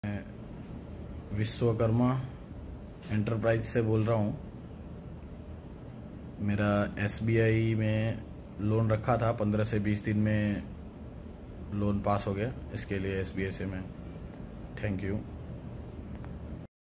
Vishwakarma enterprise से बोल रहा हूँ। मेरा SBI में लोन रखा था, 15 से 20 दिन में लोन पास हो गया। इसके लिए SBI से मैं थैंक यू।